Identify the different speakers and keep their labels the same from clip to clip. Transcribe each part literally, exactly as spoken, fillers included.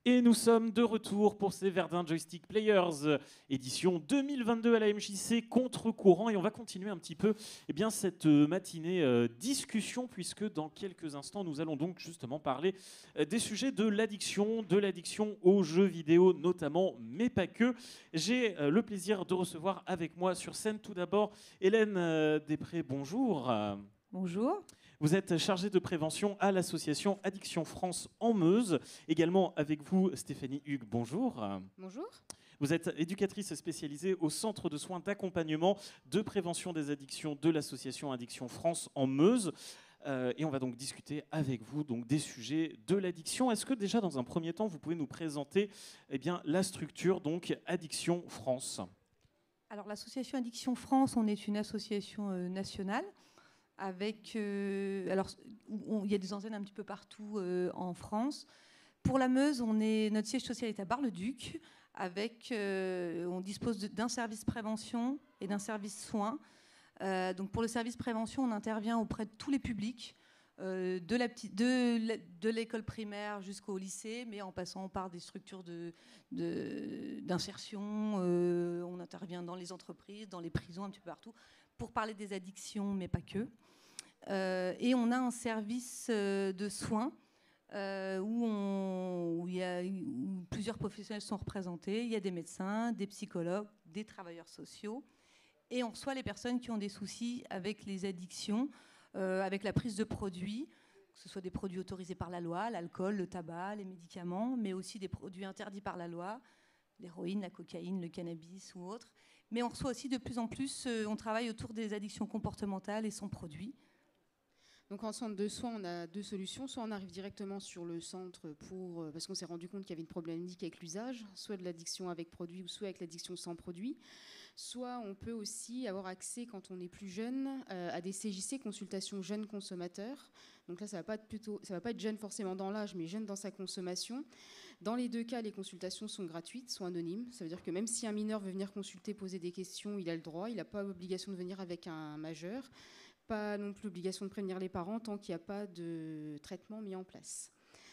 Speaker 1: Et nous sommes de retour pour ces Verdun Joystick Players, euh, édition deux mille vingt-deux à la M J C, contre-courant. Et on va continuer un petit peu eh bien, cette euh, matinée euh, discussion, puisque dans quelques instants, nous allons donc justement parler euh, des sujets de l'addiction, de l'addiction aux jeux vidéo notamment, mais pas que. J'ai euh, le plaisir de recevoir avec moi sur scène tout d'abord Hélène euh, Després, bonjour.
Speaker 2: Bonjour.
Speaker 1: Vous êtes chargée de prévention à l'association Addiction France en Meuse. Également avec vous, Stéphanie Hugues, bonjour.
Speaker 2: Bonjour.
Speaker 1: Vous êtes éducatrice spécialisée au centre de soins d'accompagnement de prévention des addictions de l'association Addiction France en Meuse. Euh, et on va donc discuter avec vous donc, des sujets de l'addiction. Est-ce que déjà, dans un premier temps, vous pouvez nous présenter eh bien, la structure donc, Addiction France ?
Speaker 2: Alors l'association Addiction France, on est une association euh, nationale. Avec, euh, alors, il y a des antennes un petit peu partout euh, en France. Pour la Meuse, on est, notre siège social est à Bar-le-Duc. Avec, euh, on dispose d'un service prévention et d'un service soins. Euh, donc pour le service prévention, on intervient auprès de tous les publics, euh, de, la petite, de, de l'école primaire jusqu'au lycée, mais en passant par des structures de, de, d'insertion. Euh, on intervient dans les entreprises, dans les prisons, un petit peu partout, pour parler des addictions, mais pas que. Euh, et on a un service euh, de soins euh, où, on, où, y a, où plusieurs professionnels sont représentés. Il y a des médecins, des psychologues, des travailleurs sociaux. Et on reçoit les personnes qui ont des soucis avec les addictions, euh, avec la prise de produits, que ce soit des produits autorisés par la loi, l'alcool, le tabac, les médicaments, mais aussi des produits interdits par la loi, l'héroïne, la cocaïne, le cannabis ou autres. Mais on reçoit aussi de plus en plus, euh, on travaille autour des addictions comportementales et sans produits.
Speaker 3: Donc en centre de soins, on a deux solutions. Soit on arrive directement sur le centre pour, parce qu'on s'est rendu compte qu'il y avait une problématique avec l'usage, soit de l'addiction avec produit ou soit avec l'addiction sans produit. Soit on peut aussi avoir accès, quand on est plus jeune, euh, à des C J C, consultations jeunes consommateurs. Donc là, ça ne va pas être plutôt, ça va pas être jeune forcément dans l'âge, mais jeune dans sa consommation. Dans les deux cas, les consultations sont gratuites, sont anonymes. Ça veut dire que même si un mineur veut venir consulter, poser des questions, il a le droit. Il n'a pas l'obligation de venir avec un majeur. Pas non plus l'obligation de prévenir les parents tant qu'il n'y a pas de traitement mis en place.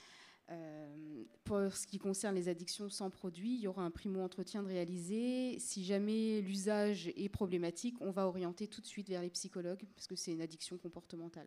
Speaker 3: Euh, pour ce qui concerne les addictions sans produit, il y aura un primo-entretien de réaliser. Si jamais l'usage est problématique, on va orienter tout de suite vers les psychologues parce que c'est une addiction comportementale.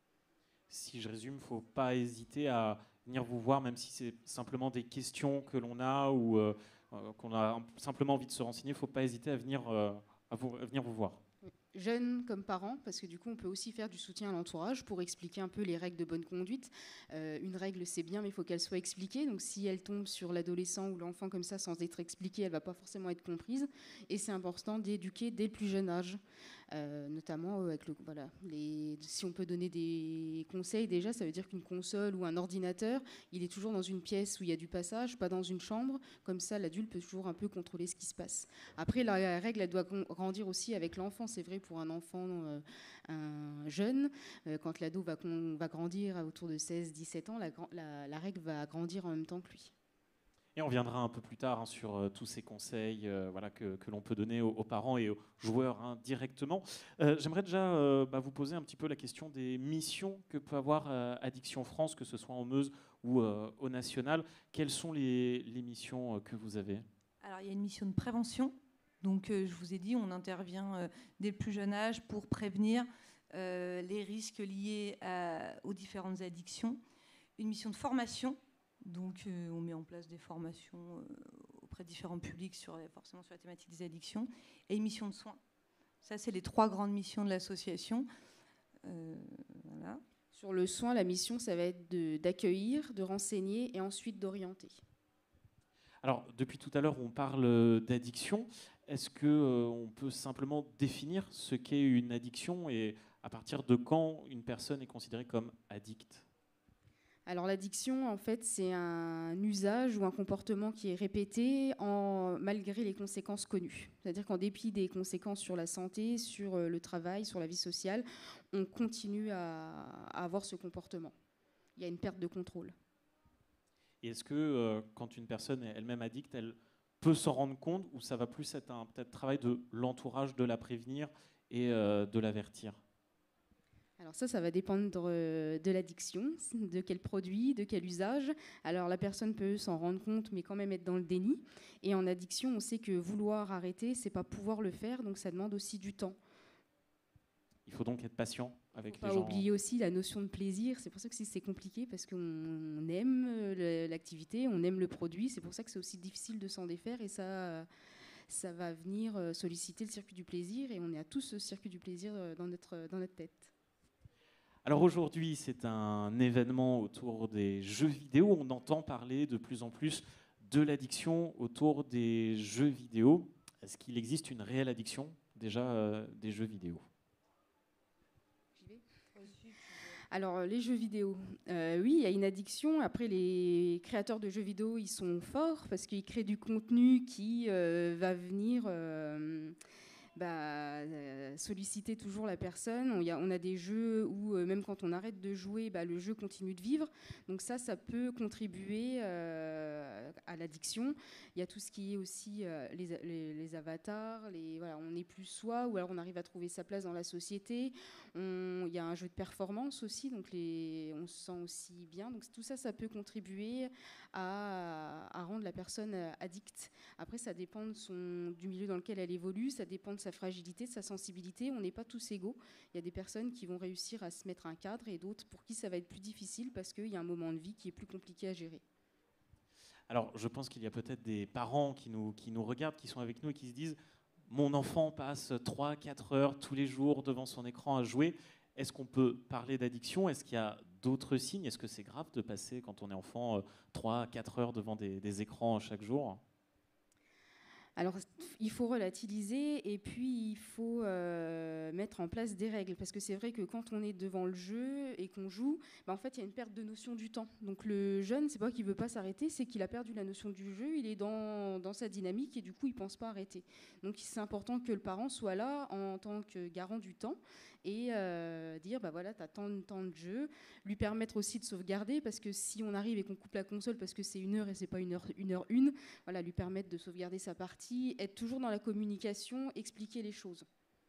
Speaker 1: Si je résume, il ne faut pas hésiter à venir vous voir, même si c'est simplement des questions que l'on a ou euh, qu'on a simplement envie de se renseigner. Il ne faut pas hésiter à venir, euh, à vous, à venir vous voir.
Speaker 3: Jeunes comme parents, parce que du coup on peut aussi faire du soutien à l'entourage pour expliquer un peu les règles de bonne conduite. Euh, une règle c'est bien mais il faut qu'elle soit expliquée, donc si elle tombe sur l'adolescent ou l'enfant comme ça sans être expliquée, elle ne va pas forcément être comprise, et c'est important d'éduquer dès le plus jeune âge, euh, notamment avec le, voilà, les, si on peut donner des conseils déjà, ça veut dire qu'une console ou un ordinateur, il est toujours dans une pièce où il y a du passage, pas dans une chambre, comme ça l'adulte peut toujours un peu contrôler ce qui se passe. Après la règle elle doit grandir aussi avec l'enfant, c'est vrai pour un enfant, euh, un jeune, euh, quand l'ado va, va grandir autour de seize dix-sept ans, la, la, la règle va grandir en même temps que lui.
Speaker 1: Et on viendra un peu plus tard hein, sur euh, tous ces conseils euh, voilà, que, que l'on peut donner aux, aux parents et aux joueurs hein, directement. Euh, j'aimerais déjà euh, bah, vous poser un petit peu la question des missions que peut avoir euh, Addiction France, que ce soit en Meuse ou euh, au national. Quelles sont les, les missions euh, que vous avez ?
Speaker 2: Alors il y a une mission de prévention. Donc, euh, je vous ai dit, on intervient euh, dès le plus jeune âge pour prévenir euh, les risques liés à, aux différentes addictions. Une mission de formation. Donc, euh, on met en place des formations euh, auprès de différents publics, sur, forcément sur la thématique des addictions. Et une mission de soins. Ça, c'est les trois grandes missions de l'association. Euh, voilà.
Speaker 3: Sur le soin, la mission, ça va être de, d'accueillir, de renseigner et ensuite d'orienter.
Speaker 1: Alors, depuis tout à l'heure, on parle d'addiction. Est-ce qu'on euh, peut simplement définir ce qu'est une addiction et à partir de quand une personne est considérée comme addicte ?
Speaker 3: Alors l'addiction, en fait, c'est un usage ou un comportement qui est répété en, malgré les conséquences connues. C'est-à-dire qu'en dépit des conséquences sur la santé, sur le travail, sur la vie sociale, on continue à, à avoir ce comportement. Il y a une perte de contrôle.
Speaker 1: Et est-ce que euh, quand une personne est elle-même addicte, elle peut s'en rendre compte ou ça va plus être un peut-être travail de l'entourage de la prévenir et euh, de l'avertir ?
Speaker 3: Alors ça, ça va dépendre de l'addiction, de quel produit, de quel usage. Alors la personne peut s'en rendre compte, mais quand même être dans le déni. Et en addiction, on sait que vouloir arrêter, c'est pas pouvoir le faire, donc ça demande aussi du temps.
Speaker 1: Il faut donc être patient avec
Speaker 3: les
Speaker 1: gens.
Speaker 3: Pas oublier aussi la notion de plaisir. C'est pour ça que c'est compliqué, parce qu'on aime l'activité, on aime le produit. C'est pour ça que c'est aussi difficile de s'en défaire, et ça, ça va venir solliciter le circuit du plaisir. Et on est à tous ce circuit du plaisir dans notre, dans notre tête.
Speaker 1: Alors aujourd'hui, c'est un événement autour des jeux vidéo. On entend parler de plus en plus de l'addiction autour des jeux vidéo. Est-ce qu'il existe une réelle addiction déjà euh, des jeux vidéo ?
Speaker 3: Alors, les jeux vidéo, euh, oui, il y a une addiction. Après, les créateurs de jeux vidéo, ils sont forts parce qu'ils créent du contenu qui euh, va venir... Euh, Bah, euh, solliciter toujours la personne. On, y a, on a des jeux où euh, même quand on arrête de jouer, bah, le jeu continue de vivre. Donc ça, ça peut contribuer euh, à l'addiction. Il y a tout ce qui est aussi euh, les, les, les avatars, les, voilà, on n'est plus soi, ou alors on arrive à trouver sa place dans la société. On, il y a un jeu de performance aussi, donc les, on se sent aussi bien. Donc tout ça, ça peut contribuer à, à rendre la personne addicte. Après, ça dépend de son, du milieu dans lequel elle évolue, ça dépend de sa fragilité, de sa sensibilité. On n'est pas tous égaux. Il y a des personnes qui vont réussir à se mettre un cadre et d'autres pour qui ça va être plus difficile parce qu'il y a un moment de vie qui est plus compliqué à gérer.
Speaker 1: Alors, je pense qu'il y a peut-être des parents qui nous, qui nous regardent, qui sont avec nous et qui se disent « Mon enfant passe trois à quatre heures tous les jours devant son écran à jouer. Est-ce qu'on peut parler d'addiction ? Est-ce qu'il y a d'autres signes ? Est-ce que c'est grave de passer, quand on est enfant, trois à quatre heures devant des, des écrans chaque jour ? »
Speaker 3: Alors, il faut relativiser et puis il faut euh, mettre en place des règles. Parce que c'est vrai que quand on est devant le jeu et qu'on joue, bah en fait, il y a une perte de notion du temps. Donc le jeune, c'est pas qu'il veut pas s'arrêter, c'est qu'il a perdu la notion du jeu, il est dans, dans sa dynamique et du coup, il pense pas arrêter. Donc c'est important que le parent soit là en tant que garant du temps et euh, dire, bah voilà, tu as tant de temps de jeu, lui permettre aussi de sauvegarder, parce que si on arrive et qu'on coupe la console parce que c'est une heure et c'est pas une heure, une heure une, voilà, lui permettre de sauvegarder sa partie, être toujours dans la communication, expliquer les choses.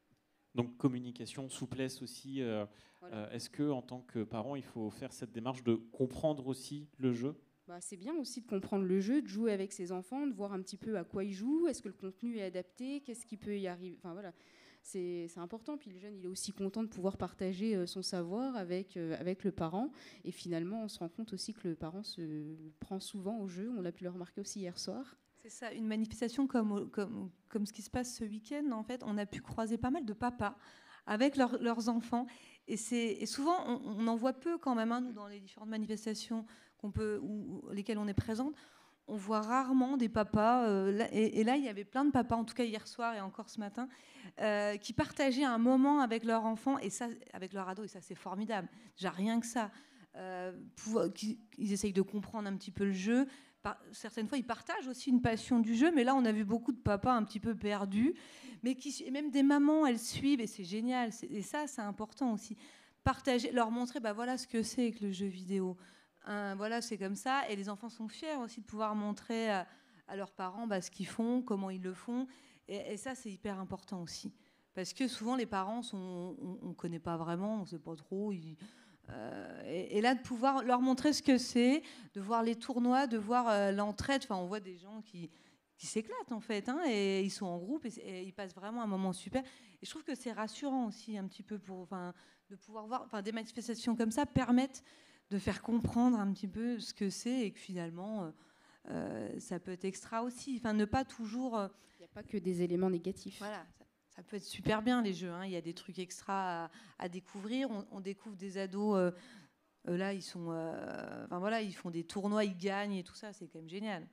Speaker 1: Donc communication, souplesse aussi. Euh, voilà. euh, est-ce que en tant que parent, il faut faire cette démarche de comprendre aussi le jeu ?
Speaker 3: Bah, c'est bien aussi de comprendre le jeu, de jouer avec ses enfants, de voir un petit peu à quoi ils jouent, est-ce que le contenu est adapté, qu'est-ce qui peut y arriver, enfin voilà. C'est, c'est important. Puis le jeune, il est aussi content de pouvoir partager euh, son savoir avec, euh, avec le parent. Et finalement, on se rend compte aussi que le parent se prend souvent au jeu. On l'a pu le remarquer aussi hier soir.
Speaker 2: C'est ça, une manifestation comme, comme, comme ce qui se passe ce week-end. En fait, on a pu croiser pas mal de papas avec leur, leurs enfants. Et, c'est, et souvent, on, on en voit peu quand même, hein, nous, dans les différentes manifestations qu'on peut, ou, ou lesquelles on est présente. On voit rarement des papas, euh, là, et, et là il y avait plein de papas, en tout cas hier soir et encore ce matin, euh, qui partageaient un moment avec leur enfant, et ça, avec leur ado, et ça c'est formidable. Déjà rien que ça, euh, pour, qu'ils, ils essayent de comprendre un petit peu le jeu. Par, certaines fois ils partagent aussi une passion du jeu, mais là on a vu beaucoup de papas un petit peu perdus, mais qui, et même des mamans, elles suivent, et c'est génial, c'est, et ça c'est important aussi. Partager, leur montrer, bah voilà ce que c'est que le jeu vidéo. Un, voilà, c'est comme ça. Et les enfants sont fiers aussi de pouvoir montrer à, à leurs parents bah, ce qu'ils font, comment ils le font. Et, et ça, c'est hyper important aussi. Parce que souvent, les parents, sont, on ne connaît pas vraiment, on ne sait pas trop. Ils, euh, et, et là, de pouvoir leur montrer ce que c'est, de voir les tournois, de voir euh, l'entraide. Enfin, on voit des gens qui, qui s'éclatent, en fait. Hein, et ils sont en groupe et, et ils passent vraiment un moment super. Et je trouve que c'est rassurant aussi, un petit peu, pour, enfin, de pouvoir voir... Enfin, des manifestations comme ça permettent de faire comprendre un petit peu ce que c'est et que finalement, euh, ça peut être extra aussi. Enfin, ne pas toujours... Il
Speaker 3: euh, n'y a pas que des éléments négatifs.
Speaker 2: Voilà, ça, ça peut être super bien, les jeux. Hein. Il y a des trucs extra à, à découvrir. On, on découvre des ados... Euh, euh, là, ils sont... Euh, enfin, voilà, ils font des tournois, ils gagnent et tout ça. C'est quand même génial.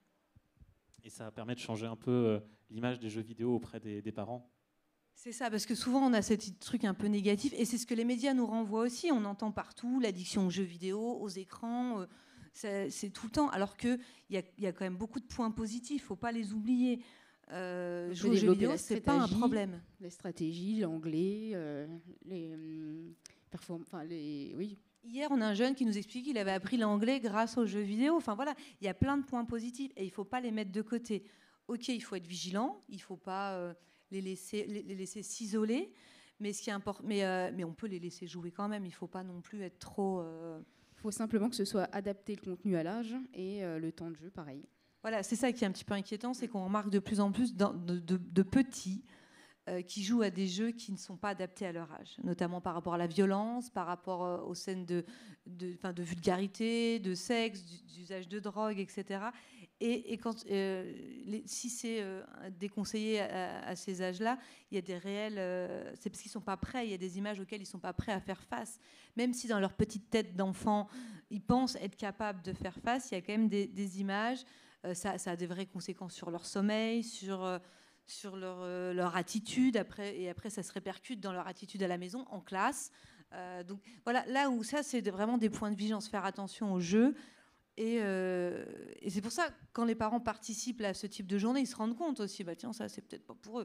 Speaker 1: Et ça permet de changer un peu euh, l'image des jeux vidéo auprès des, des parents ?
Speaker 2: C'est ça, parce que souvent on a ce truc un peu négatif, et c'est ce que les médias nous renvoient aussi. On entend partout l'addiction aux jeux vidéo, aux écrans, euh, c'est, c'est tout le temps. Alors qu'il y a, y a quand même beaucoup de points positifs, il ne faut pas les oublier. Euh, jouer aux jeux vidéo, ce n'est pas un problème.
Speaker 3: Les stratégies, l'anglais, euh, les, euh, perform- enfin, les... Oui.
Speaker 2: Hier, on a un jeune qui nous explique qu'il avait appris l'anglais grâce aux jeux vidéo. Enfin voilà, il y a plein de points positifs, et il ne faut pas les mettre de côté. Ok, il faut être vigilant, il ne faut pas... Euh, Les laisser, les laisser s'isoler, Mais, ce qui est import- mais, euh, mais on peut les laisser jouer quand même. Il ne faut pas non plus être trop... euh,
Speaker 3: Il faut simplement que ce soit adapté le contenu à l'âge et euh, le temps de jeu, pareil.
Speaker 2: Voilà, c'est ça qui est un petit peu inquiétant, c'est qu'on remarque de plus en plus dans- de, de- de petits euh, qui jouent à des jeux qui ne sont pas adaptés à leur âge, notamment par rapport à la violence, par rapport euh, aux scènes de, de, enfin, de vulgarité, de sexe, du- d'usage de drogue, et cetera. Et, et quand, euh, les- si c'est euh, déconseillé à, à ces âges-là, il y a des réels... euh, c'est parce qu'ils ne sont pas prêts, il y a des images auxquelles ils ne sont pas prêts à faire face. Même si dans leur petite tête d'enfant, ils pensent être capables de faire face, il y a quand même des, des images... Euh, ça, ça a des vraies conséquences sur leur sommeil, sur, euh, sur leur, euh, leur attitude, après, et après ça se répercute dans leur attitude à la maison, en classe. Euh, donc voilà, là où ça, c'est vraiment des points de vigilance, faire attention au jeu. Et, euh, et c'est pour ça, quand les parents participent à ce type de journée, ils se rendent compte aussi, bah tiens, ça, c'est peut-être pas pour eux.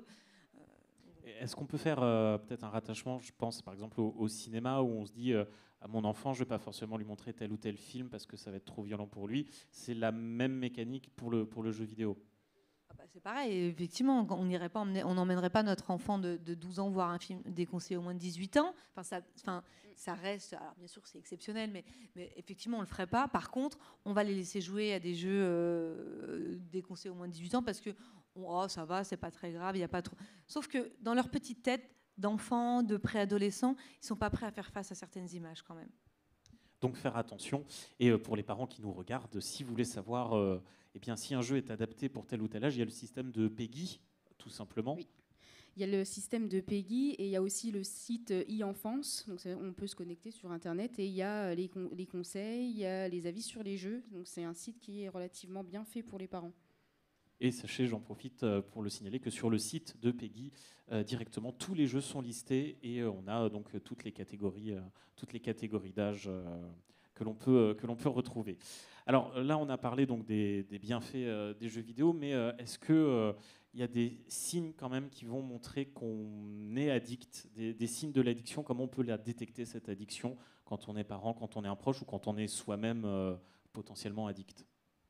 Speaker 1: Est-ce qu'on peut faire euh, peut-être un rattachement, je pense par exemple au, au cinéma, où on se dit euh, à mon enfant, je ne vais pas forcément lui montrer tel ou tel film parce que ça va être trop violent pour lui. C'est la même mécanique pour le, pour le jeu vidéo.
Speaker 2: Ah bah, c'est pareil, effectivement, on n'irait pas emmener, on n'emmènerait pas notre enfant de, de douze ans voir un film déconseillé au moins de dix-huit ans. Enfin, ça, enfin, ça reste, alors bien sûr c'est exceptionnel, mais, mais effectivement on ne le ferait pas. Par contre, on va les laisser jouer à des jeux euh, déconseillés au moins de dix-huit ans parce que oh, ça va, c'est pas très grave, il y a pas trop. Sauf que dans leur petite tête d'enfants, de préadolescents, ils ne sont pas prêts à faire face à certaines images quand même.
Speaker 1: Donc faire attention. Et euh, pour les parents qui nous regardent, si vous voulez savoir euh, eh bien, si un jeu est adapté pour tel ou tel âge, il y a le système de PEGI, tout simplement.
Speaker 3: Oui. Il y a le système de PEGI et il y a aussi le site e-enfance. Donc ça, on peut se connecter sur Internet et il y a les, con- les conseils, il y a les avis sur les jeux. Donc c'est un site qui est relativement bien fait pour les parents.
Speaker 1: Et sachez, j'en profite euh, pour le signaler, que sur le site de PEGI, euh, directement, tous les jeux sont listés et euh, on a euh, donc toutes les catégories, euh, toutes les catégories d'âge euh, que l'on peut, euh, que l'on peut retrouver. Alors là, on a parlé donc des, des bienfaits euh, des jeux vidéo, mais euh, est-ce que euh, il y a des signes quand même qui vont montrer qu'on est addict, des, des signes de l'addiction, comment on peut la détecter, cette addiction, quand on est parent, quand on est un proche ou quand on est soi-même euh, potentiellement addict?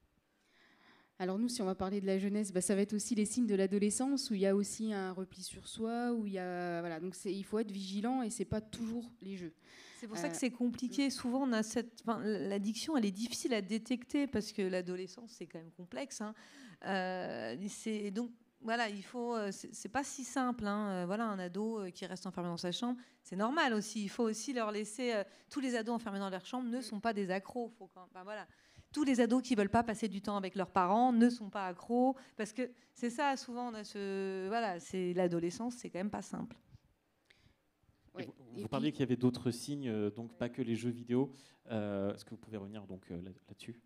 Speaker 3: Alors nous, si on va parler de la jeunesse, bah, ça va être aussi les signes de l'adolescence où il y a aussi un repli sur soi, où il y a voilà, donc c'est, il faut être vigilant et c'est pas toujours les jeux.
Speaker 2: C'est pour ça
Speaker 3: Euh,
Speaker 2: que c'est compliqué. Souvent, on a cette, enfin, l'addiction, elle est difficile à détecter parce que l'adolescence, c'est quand même complexe. Hein. Euh, c'est donc voilà, il faut. euh, C'est c'est pas si simple. Hein. Euh, Voilà, un ado euh, qui reste enfermé dans sa chambre, c'est normal aussi. Il faut aussi leur laisser. euh, Tous les ados enfermés dans leur chambre ne sont pas des accros. Faut quand, enfin, voilà. Tous les ados qui veulent pas passer du temps avec leurs parents ne sont pas accros parce que c'est ça. Souvent, on a ce voilà, c'est l'adolescence, c'est quand même pas simple.
Speaker 3: Ouais.
Speaker 1: Vous,
Speaker 3: Et
Speaker 1: vous parliez
Speaker 3: puis-
Speaker 1: qu'il y avait d'autres signes, euh, donc pas que les jeux vidéo. Euh, Est-ce que vous pouvez revenir donc euh, là- là-dessus?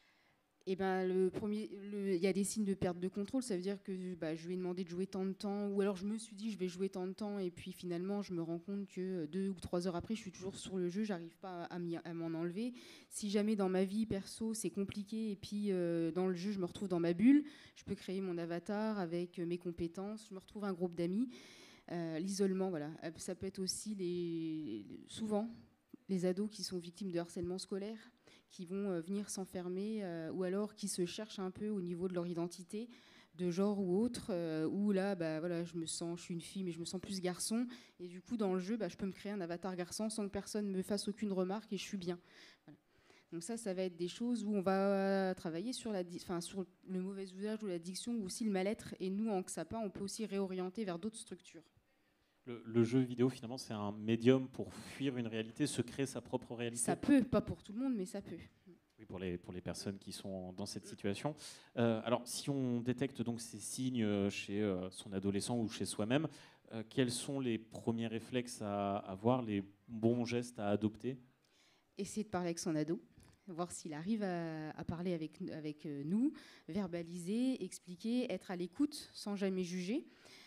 Speaker 3: Eh ben, le premier, le- il y a des signes de perte de contrôle, ça veut dire que bah, je lui ai demandé de jouer tant de temps, ou alors je me suis dit je vais jouer tant de temps, et puis finalement je me rends compte que deux ou trois heures après je suis toujours sur le jeu, j'arrive pas à, m'y- à m'en enlever. Si jamais dans ma vie perso c'est compliqué, et puis euh, dans le jeu je me retrouve dans ma bulle, je peux créer mon avatar avec mes compétences, je me retrouve un groupe d'amis. Euh, l'isolement, voilà, Euh, ça peut être aussi les, souvent les ados qui sont victimes de harcèlement scolaire, qui vont euh, venir s'enfermer, euh, ou alors qui se cherchent un peu au niveau de leur identité, de genre ou autre, euh, où là, bah, voilà, je me sens, je suis une fille, mais je me sens plus garçon, et du coup, dans le jeu, bah, je peux me créer un avatar garçon sans que personne me fasse aucune remarque, et je suis bien. Voilà. Donc ça, ça va être des choses où on va travailler sur, la, enfin, sur le mauvais usage ou l'addiction, ou aussi le mal-être, et nous, en XAPA, on peut aussi réorienter vers d'autres structures.
Speaker 1: Le, le jeu vidéo, finalement, c'est un médium pour fuir une réalité, se créer sa propre réalité.
Speaker 3: Ça peut, pas pour tout le monde, mais ça peut.
Speaker 1: Oui, pour les, pour les personnes qui sont dans cette situation. Euh, alors, si on détecte donc ces signes chez euh, son adolescent ou chez soi-même, euh, quels sont les premiers réflexes à avoir, les bons gestes à adopter?
Speaker 3: Essayer de parler avec son ado, voir s'il arrive à, à parler avec, avec nous, verbaliser, expliquer, être à l'écoute sans jamais juger.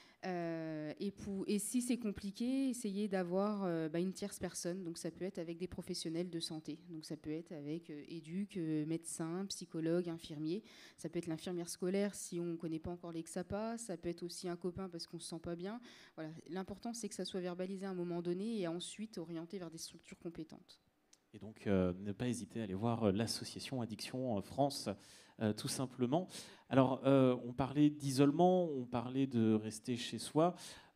Speaker 3: Euh, et, pour, et si c'est compliqué, essayer d'avoir euh, bah, une tierce personne. Donc ça peut être avec des professionnels de santé. Donc ça peut être avec euh, éduc, euh, médecin, psychologue, infirmier. Ça peut être l'infirmière scolaire si on ne connaît pas encore les XAPA. Ça peut être aussi un copain parce qu'on ne se sent pas bien. Voilà. L'important, c'est que ça soit verbalisé à un moment donné et ensuite orienté vers des structures compétentes.
Speaker 1: Et donc, euh, ne pas hésiter à aller voir euh, l'association Addiction France, euh, tout simplement. Alors, euh, on parlait d'isolement, on parlait de rester chez soi.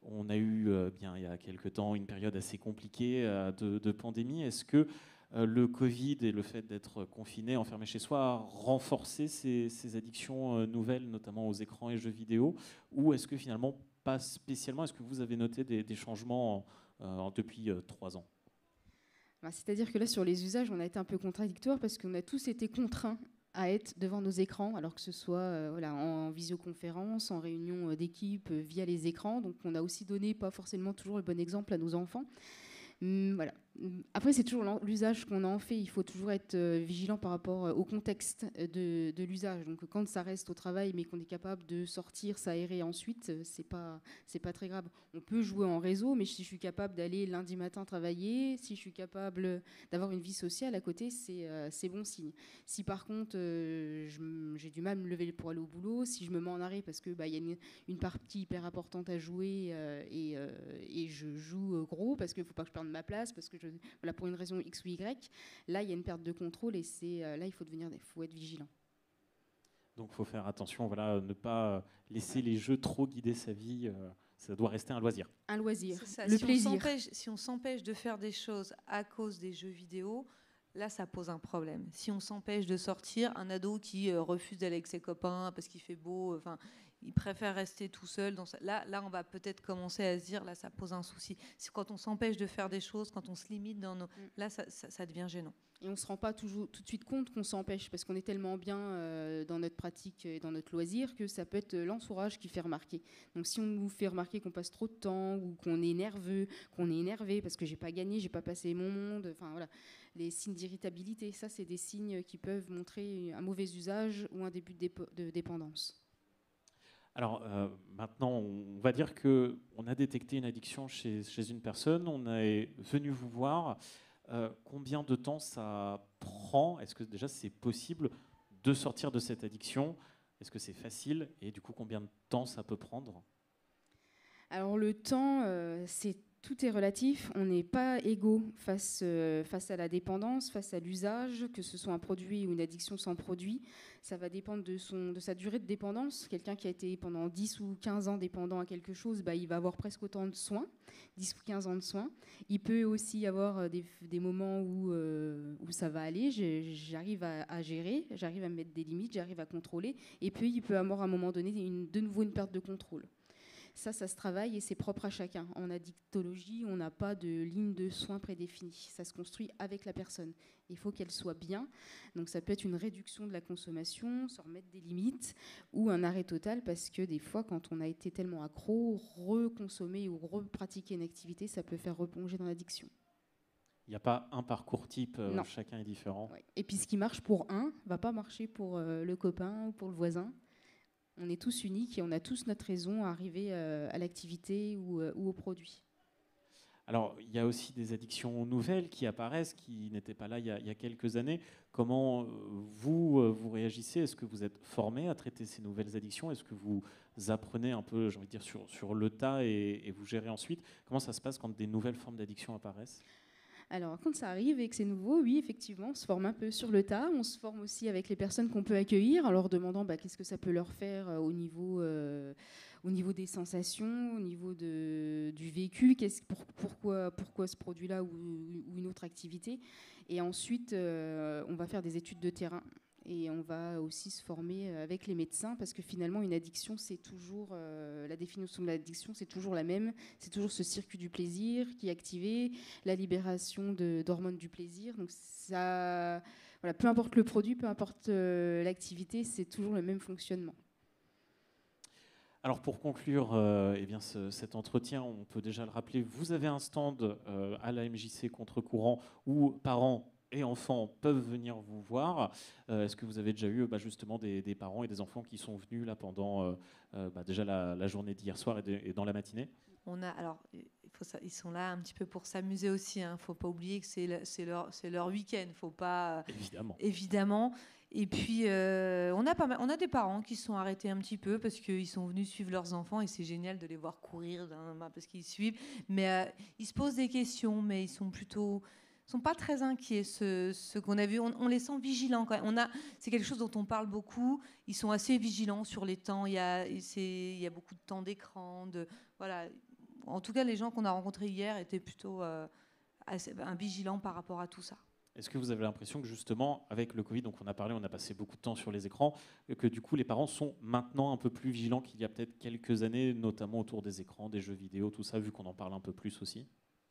Speaker 1: On a eu, euh, bien, il y a quelque temps, une période assez compliquée euh, de, de pandémie. Est-ce que euh, le Covid et le fait d'être confiné, enfermé chez soi, a renforcé ces, ces addictions euh, nouvelles, notamment aux écrans et jeux vidéo? Ou est-ce que finalement, pas spécialement? Est-ce que vous avez noté des, des changements euh, depuis euh, trois ans?
Speaker 3: C'est-à-dire que là, sur les usages, on a été un peu contradictoire parce qu'on a tous été contraints à être devant nos écrans, alors que ce soit euh, voilà, en visioconférence, en réunion d'équipe, euh, via les écrans. Donc on a aussi donné pas forcément toujours le bon exemple à nos enfants. Hum, voilà. Après, c'est toujours l'usage qu'on en fait. Il faut toujours être euh, vigilant par rapport au contexte de, de l'usage. Donc, quand ça reste au travail, mais qu'on est capable de sortir, s'aérer ensuite, c'est pas, c'est pas très grave. On peut jouer en réseau, mais si je suis capable d'aller lundi matin travailler, si je suis capable d'avoir une vie sociale à côté, c'est, euh, c'est bon signe. Si par contre, euh, je, j'ai du mal à me lever pour aller au boulot, si je me mets en arrêt parce que bah, y a une, une partie hyper importante à jouer euh, et, euh, et je joue gros parce qu'il ne faut pas que je perde ma place, parce que je voilà, pour une raison X ou Y, là il y a une perte de contrôle et c'est, euh, là il faut, devenir, faut être vigilant.
Speaker 1: Donc il faut faire attention, voilà, ne pas laisser les jeux trop guider sa vie, euh, ça doit rester un loisir.
Speaker 3: Un loisir,
Speaker 2: ça.
Speaker 3: Le
Speaker 2: si
Speaker 3: plaisir.
Speaker 2: On s'empêche, si on s'empêche de faire des choses à cause des jeux vidéo, là ça pose un problème. Si on s'empêche de sortir, un ado qui euh, refuse d'aller avec ses copains parce qu'il fait beau, enfin... il préfère rester tout seul. Dans sa... là, là, on va peut-être commencer à se dire, là, ça pose un souci. C'est quand on s'empêche de faire des choses, quand on se limite dans nos... Mm. Là, ça, ça, ça devient gênant.
Speaker 3: Et on ne se rend pas toujours, tout de suite compte qu'on s'empêche, parce qu'on est tellement bien euh, dans notre pratique et dans notre loisir que ça peut être l'entourage qui fait remarquer. Donc si on nous fait remarquer qu'on passe trop de temps, ou qu'on est nerveux, qu'on est énervé parce que j'ai pas gagné, j'ai pas passé mon monde, enfin voilà, les signes d'irritabilité, ça c'est des signes qui peuvent montrer un mauvais usage ou un début de, dép- de dépendance.
Speaker 1: Alors euh, maintenant, on va dire qu'on a détecté une addiction chez, chez une personne, on est venu vous voir. Euh, combien de temps ça prend? Est-ce que déjà c'est possible de sortir de cette addiction? Est-ce que c'est facile? Et du coup, combien de temps ça peut prendre?
Speaker 3: Alors le temps, euh, c'est tout est relatif, on n'est pas égaux face, euh, face à la dépendance, face à l'usage, que ce soit un produit ou une addiction sans produit. Ça va dépendre de, son, de sa durée de dépendance. Quelqu'un qui a été pendant dix ou quinze ans dépendant à quelque chose, bah, il va avoir presque autant de soins, dix ou quinze ans de soins. Il peut aussi y avoir des, des moments où, euh, où ça va aller, j'arrive à, à gérer, j'arrive à mettre des limites, j'arrive à contrôler. Et puis il peut y avoir à un moment donné une, de nouveau une perte de contrôle. Ça, ça se travaille et c'est propre à chacun. En addictologie, on n'a pas de ligne de soins prédéfinie. Ça se construit avec la personne. Il faut qu'elle soit bien. Donc ça peut être une réduction de la consommation, se remettre des limites, ou un arrêt total, parce que des fois, quand on a été tellement accro, reconsommer ou repratiquer une activité, ça peut faire replonger dans l'addiction.
Speaker 1: Il n'y a pas un parcours type, euh, chacun est différent.
Speaker 3: Ouais. Et puis ce qui marche pour un ne va pas marcher pour euh, le copain ou pour le voisin. On est tous uniques et on a tous notre raison à arriver euh, à l'activité ou, euh, ou au produit.
Speaker 1: Alors, il y a aussi des addictions nouvelles qui apparaissent, qui n'étaient pas là il y a, il y a quelques années. Comment vous, vous réagissez? Est-ce que vous êtes formé à traiter ces nouvelles addictions? Est-ce que vous apprenez un peu, j'ai envie de dire, sur, sur le tas et, et vous gérez ensuite? Comment ça se passe quand des nouvelles formes d'addiction apparaissent?
Speaker 3: Alors, quand ça arrive et que c'est nouveau, oui, effectivement, on se forme un peu sur le tas. On se forme aussi avec les personnes qu'on peut accueillir en leur demandant bah, qu'est-ce que ça peut leur faire euh, au, niveau, euh, au niveau des sensations, au niveau de, du vécu, qu'est-ce, pour, pourquoi, pourquoi ce produit-là ou, ou une autre activité. Et ensuite, euh, on va faire des études de terrain. Et on va aussi se former avec les médecins parce que finalement, une addiction, c'est toujours, euh, la définition de l'addiction, c'est toujours la même. C'est toujours ce circuit du plaisir qui est activé, la libération de, d'hormones du plaisir. Donc, ça, voilà, peu importe le produit, peu importe euh, l'activité, c'est toujours le même fonctionnement.
Speaker 1: Alors pour conclure euh, eh bien ce, cet entretien, on peut déjà le rappeler, vous avez un stand euh, à la M J C Contre-Courant où parents et enfants peuvent venir vous voir. Euh, est-ce que vous avez déjà eu bah, justement des, des parents et des enfants qui sont venus là pendant euh, euh, bah, déjà la, la journée d'hier soir et, de, et dans la matinée?
Speaker 2: On a, alors, il faut ça, ils sont là un petit peu pour s'amuser aussi. Il hein. ne faut pas oublier que c'est, c'est, leur, c'est leur week-end. Faut pas,
Speaker 1: évidemment.
Speaker 2: évidemment. Et puis, euh, on, a pas mal, on a des parents qui se sont arrêtés un petit peu parce qu'ils sont venus suivre leurs enfants et c'est génial de les voir courir hein, parce qu'ils suivent. Mais euh, ils se posent des questions, mais ils sont plutôt... sont pas très inquiets, ceux, ceux qu'on a vus. On, on les sent vigilants quand même. On a, c'est quelque chose dont on parle beaucoup. Ils sont assez vigilants sur les temps. Il y a, c'est, il y a beaucoup de temps d'écran. De, voilà. en tout cas, les gens qu'on a rencontrés hier étaient plutôt euh, assez, ben, vigilants par rapport à tout ça.
Speaker 1: Est-ce que vous avez l'impression que justement, avec le Covid, donc on a parlé, on a passé beaucoup de temps sur les écrans, que du coup les parents sont maintenant un peu plus vigilants qu'il y a peut-être quelques années, notamment autour des écrans, des jeux vidéo, tout ça, vu qu'on en parle un peu plus aussi?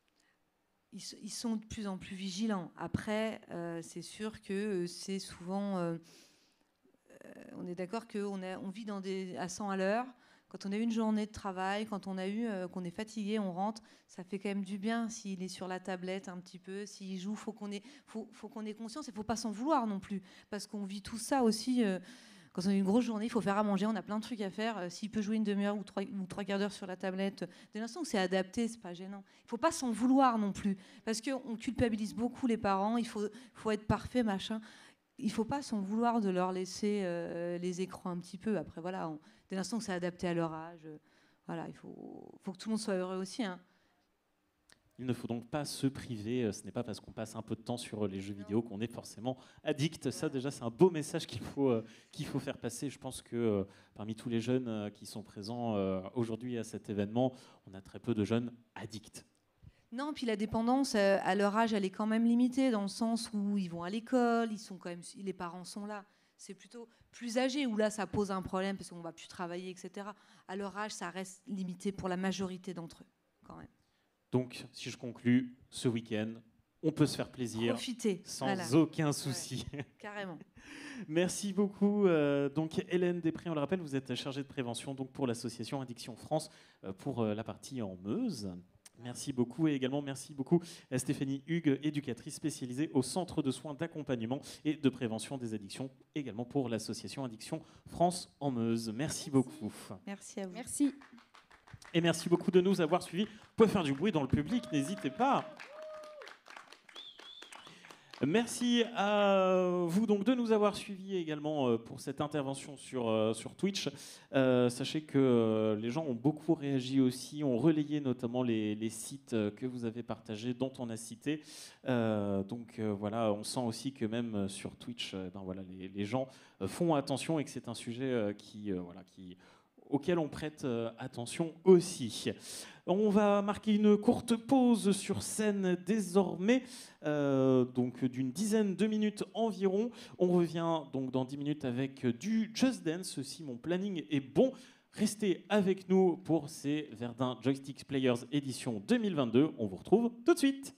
Speaker 2: Ils, ils sont de plus en plus vigilants. Après, euh, c'est sûr que c'est souvent... Euh, euh, on est d'accord qu'on on vit dans des, à cent à l'heure. Quand on a eu une journée de travail, quand on a eu, euh, qu'on est fatigué, on rentre, ça fait quand même du bien s'il est sur la tablette un petit peu, s'il joue, faut qu'on ait, faut, faut qu'on ait conscience, il ne faut pas s'en vouloir non plus, parce qu'on vit tout ça aussi. Euh, quand on a une grosse journée, il faut faire à manger, on a plein de trucs à faire. Euh, s'il peut jouer une demi-heure ou trois, ou trois quarts d'heure sur la tablette, dès l'instant que c'est adapté, c'est pas gênant. Il ne faut pas s'en vouloir non plus, parce qu'on culpabilise beaucoup les parents, il faut, faut être parfait, machin. Il ne faut pas s'en vouloir de leur laisser euh, les écrans un petit peu. Après, voilà, on, dès l'instant que c'est adapté à leur âge, euh, voilà, il faut, faut que tout le monde soit heureux aussi. Hein.
Speaker 1: Il ne faut donc pas se priver. Ce n'est pas parce qu'on passe un peu de temps sur les jeux vidéo qu'on est forcément addict. Ça, déjà, c'est un beau message qu'il faut, euh, qu'il faut faire passer. Je pense que euh, parmi tous les jeunes euh, qui sont présents euh, aujourd'hui à cet événement, on a très peu de jeunes addicts.
Speaker 2: Non, puis la dépendance, euh, à leur âge, elle est quand même limitée, dans le sens où ils vont à l'école, ils sont quand même, les parents sont là. C'est plutôt plus âgé, où là, ça pose un problème, parce qu'on ne va plus travailler, et cetera. À leur âge, ça reste limité pour la majorité d'entre eux, quand même.
Speaker 1: Donc, si je conclus, ce week-end, on peut se faire plaisir.
Speaker 2: Profiter.
Speaker 1: Sans
Speaker 2: voilà.
Speaker 1: aucun souci.
Speaker 2: Ouais, carrément.
Speaker 1: Merci beaucoup. Euh, donc, Hélène Després, on le rappelle, vous êtes chargée de prévention donc, pour l'association Addiction France, euh, pour euh, la partie en Meuse. Merci beaucoup et également merci beaucoup à Stéphanie Hugues, éducatrice spécialisée au Centre de soins d'accompagnement et de prévention des addictions, également pour l'association Addiction France en Meuse. Merci, merci beaucoup.
Speaker 2: Merci à vous.
Speaker 3: Merci.
Speaker 1: Et merci beaucoup de nous avoir suivis. Vous pouvez faire du bruit dans le public, n'hésitez pas. Merci à vous donc de nous avoir suivis également pour cette intervention sur, sur Twitch. Euh, sachez que les gens ont beaucoup réagi aussi, ont relayé notamment les, les sites que vous avez partagés, dont on a cité. Euh, donc euh, voilà, on sent aussi que même sur Twitch, euh, ben voilà, les, les gens font attention et que c'est un sujet qui, euh, voilà, qui, auquel on prête euh, attention aussi. On va marquer une courte pause sur scène désormais, euh, donc d'une dizaine de minutes environ. On revient donc dans dix minutes avec du Just Dance. Si mon planning est bon, restez avec nous pour ces Verdun Joystick Players édition deux mille vingt-deux. On vous retrouve tout de suite.